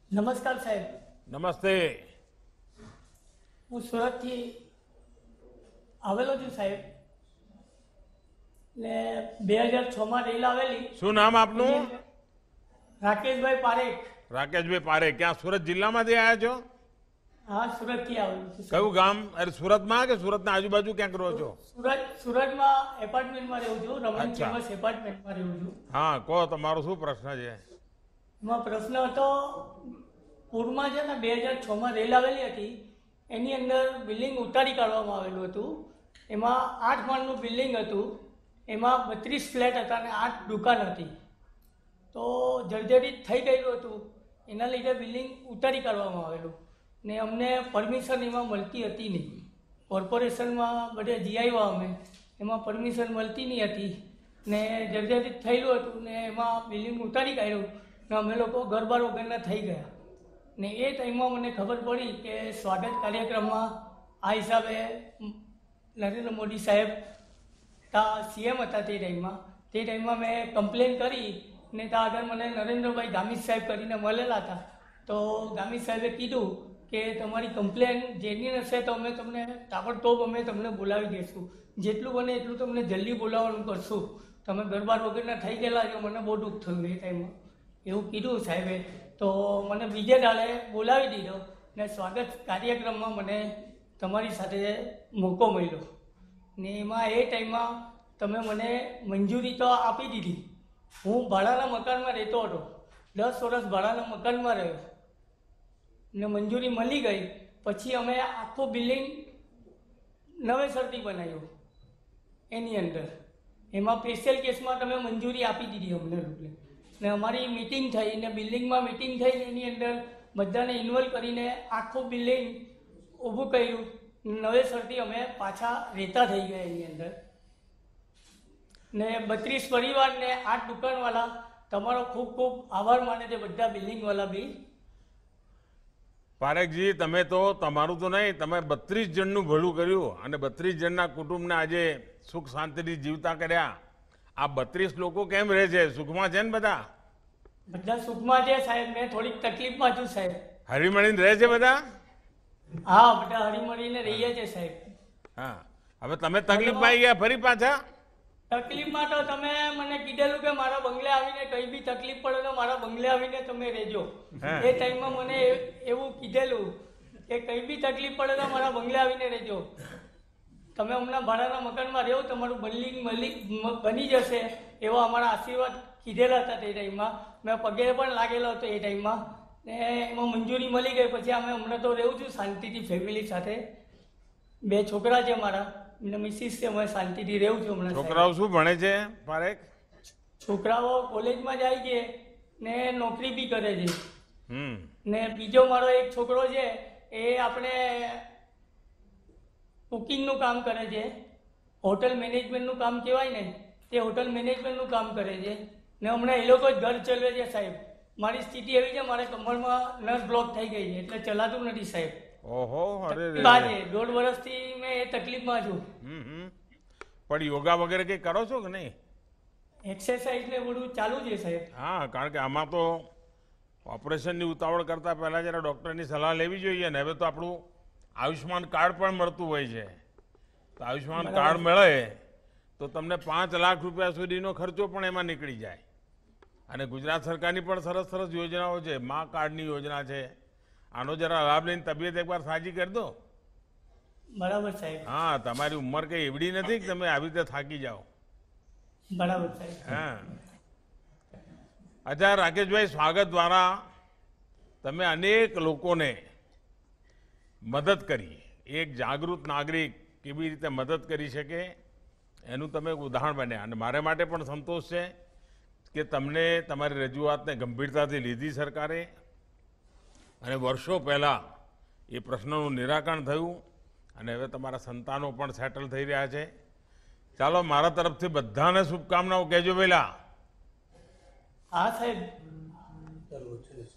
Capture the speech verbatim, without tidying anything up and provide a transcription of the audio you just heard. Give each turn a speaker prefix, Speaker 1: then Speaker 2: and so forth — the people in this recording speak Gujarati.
Speaker 1: નમસ્કાર સાહેબ,
Speaker 2: નમસ્તે.
Speaker 1: હું સુરતથી આવેલો છું સાહેબ. ને બે હજાર છમાં રેલ આવેલી.
Speaker 2: શું નામ આપનું?
Speaker 1: રાકેશભાઈ પારેખ.
Speaker 2: રાકેશભાઈ પારેખ. ક્યાં સુરત જિલ્લામાંથી આવ્યા છો?
Speaker 1: હા, સુરતથી આવેલું છું સાહેબ.
Speaker 2: કયું ગામ? અરે સુરતમાં કે સુરતના આજુબાજુ ક્યાંક રહો છો?
Speaker 1: સુરત સુરતમાં એપાર્ટમેન્ટમાં રહું છું, રમણ
Speaker 2: અચ્છા.
Speaker 1: ફેમસ એપાર્ટમેન્ટમાં રહું છું.
Speaker 2: હા, કહો તમારો શું પ્રશ્ન છે?
Speaker 1: એમાં પ્રશ્ન હતો, પૂરમાં છે ને બે હજાર છમાં રેલ આવેલી હતી, એની અંદર બિલ્ડિંગ ઉતારી કાઢવામાં આવેલું હતું. એમાં આઠ માળનું બિલ્ડિંગ હતું, એમાં બત્રીસ ફ્લેટ હતા અને આઠ દુકાન હતી. તો જર્જરિત થઈ ગયેલું હતું, એના લીધે બિલ્ડિંગ ઉતારી કાઢવામાં આવેલું ને અમને પરમિશન એમાં મળતી હતી નહીં. કોર્પોરેશનમાં બધે જી આવ્યા અમે, એમાં પરમિશન મળતી નહીં હતી ને જર્જરિત થયેલું હતું ને એમાં બિલ્ડિંગ ઉતારી કાઢ્યું ને અમે લોકો ઘરબાર વગરના થઈ ગયા. ને એ ટાઈમમાં મને ખબર પડી કે સ્વાગત કાર્યક્રમમાં આ હિસાબે નરેન્દ્ર મોદી સાહેબ તા સીએમ હતા તે ટાઈમમાં. તે ટાઈમમાં મેં કમ્પ્લેન કરી ને ત્યાં આગળ મને નરેન્દ્રભાઈ ગામિત સાહેબ કરીને મળેલા હતા. તો ગામિત સાહેબે કીધું કે તમારી કમ્પ્લેન જેની હશે તો અમે તમને તાબડતોબ અમે તમને બોલાવી દઈશું, જેટલું બને એટલું તમને જલ્દી બોલાવવાનું કરશું. તમે ઘરબાર વગરના થઈ ગયેલા છો, મને બહુ દુઃખ થયું એ ટાઈમમાં. એવું કીધું સાહેબે. તો મને બીજે દાડે બોલાવી દીધો ને સ્વાગત કાર્યક્રમમાં મને તમારી સાથે મોકો મળ્યો ને એમાં એ ટાઈમમાં તમે મને મંજૂરી તો આપી દીધી. હું ભાડાના મકાનમાં રહેતો હતો, દસ વર્ષ ભાડાના મકાનમાં રહ્યો ને મંજૂરી મળી ગઈ. પછી અમે આખું બિલ્ડિંગ નવેસરથી બનાવ્યું. એની અંદર એમાં સ્પેશિયલ કેસમાં તમે મંજૂરી આપી દીધી અમને લોકોને ને અમારી મિટિંગ થઈ ને બિલ્ડિંગમાં મિટિંગ થઈ ને એની અંદર બધાને ઇન્વોલ્વ કરીને આખું બિલ્ડિંગ ઊભું કર્યું. નવેસરથી અમે પાછા રહેતા થઈ ગયા એની અંદર. ને બત્રીસ પરિવાર ને આઠ દુકાનવાળા તમારો ખૂબ ખૂબ આભાર માને છે બધા બિલ્ડિંગવાળા બી.
Speaker 2: પારેખજી, તમે તો તમારું તો નહીં, તમે બત્રીસ જણનું ભલું કર્યું અને બત્રીસ જણના કુટુંબને આજે સુખ શાંતિથી જીવતા કર્યા. આ બત્રીસ લોકો કેમ રહે છે? સુખમાં છે ને બધા?
Speaker 1: બધા સુખમાં છે સાહેબ. મેં થોડીક તકલીફમાં છું સાહેબ.
Speaker 2: હરીમળીને રહે છે બધા?
Speaker 1: હા, બધા હળીમળીને રહીએ છે સાહેબ.
Speaker 2: હા, હવે તમે તકલીફમાં આવી ગયા ફરી પાછા?
Speaker 1: તકલીફમાં તો તમે મને કીધેલું કે મારા બંગલે આવીને કઈ બી તકલીફ પડે તો મારા બંગલે આવીને તમે રહેજો. એ ટાઈમમાં મને એવું કીધેલું કે કઈ બી તકલીફ પડે તો મારા બંગલે આવીને રહેજો. તમે હમણાં ભાડાના મકાનમાં રહો, તમારું બિલ્ડિંગ મળી બની જશે એવા અમારા આશીર્વાદ કીધેલા હતા તે ટાઈમમાં. મેં પગે પણ લાગેલો હતો એ ટાઈમમાં ને એમાં મંજૂરી મળી ગઈ. પછી અમે હમણાં તો રહું છું શાંતિથી ફેમિલી સાથે. બે છોકરા છે મારા ને મિસિસ છે, અમે શાંતિથી રહું છું હમણાં.
Speaker 2: છોકરાઓ શું ભણે છે પારેખ?
Speaker 1: છોકરાઓ કોલેજમાં જાય છે ને નોકરી બી કરે છે.
Speaker 2: હમ
Speaker 1: ને બીજો મારો એક છોકરો છે, એ આપણે કુકિંગનું કામ કરે છે. હોટલ મેનેજમેન્ટનું કામ કહેવાય ને, તે હોટલ મેનેજમેન્ટનું કામ કરે છે ને હમણાં એ લોકો જ ઘર ચલાવે છે સાહેબ. મારી સ્થિતિ એવી છે, મારે કમરમાં નસ બ્લોક થઈ ગઈ છે એટલે ચલાતું નથી સાહેબ.
Speaker 2: ઓહો, અરે રે.
Speaker 1: દોઢ વર્ષથી મેં એ તકલીફમાં છું.
Speaker 2: હમ હમ પણ યોગા વગેરે કંઈ કરો છો કે નહીં?
Speaker 1: એક્સરસાઇઝ ને બધું ચાલુ છે સાહેબ.
Speaker 2: હા, કારણ કે આમાં તો ઓપરેશનની ઉતાવળ કરતાં પહેલાં જરા ડૉક્ટરની સલાહ લેવી જોઈએ ને. હવે તો આપણું આયુષ્માન કાર્ડ પણ મળતું હોય છે. તો આયુષ્માન કાર્ડ મળે તો તમને પાંચ લાખ રૂપિયા સુધીનો ખર્ચો પણ એમાં નીકળી જાય. અને ગુજરાત સરકારની પણ સરસ સરસ યોજનાઓ છે. મા કાર્ડની યોજના છે. આનો જરા લાભ લઈને તબિયત એકવાર સાજી કરી દો.
Speaker 1: બરાબર સાહેબ.
Speaker 2: હા, તમારી ઉંમર કંઈ એવડી નથી કે તમે આવી રીતે થાકી જાઓ.
Speaker 1: બરાબર સાહેબ.
Speaker 2: હા, અચ્છા રાકેશભાઈ, સ્વાગત દ્વારા તમે અનેક લોકોને મદદ કરી. એક જાગૃત નાગરિક કેવી રીતે મદદ કરી શકે એનું તમે એક ઉદાહરણ બન્યા. અને મારે માટે પણ સંતોષ છે કે તમને તમારી રજૂઆતને ગંભીરતાથી લીધી સરકારે અને વર્ષો પહેલાં એ પ્રશ્નનું નિરાકરણ થયું અને હવે તમારા સંતાનો પણ સેટલ થઈ રહ્યા છે. ચાલો, મારા તરફથી બધાને શુભકામનાઓ કહેજો પહેલા.
Speaker 1: હા સાહેબ.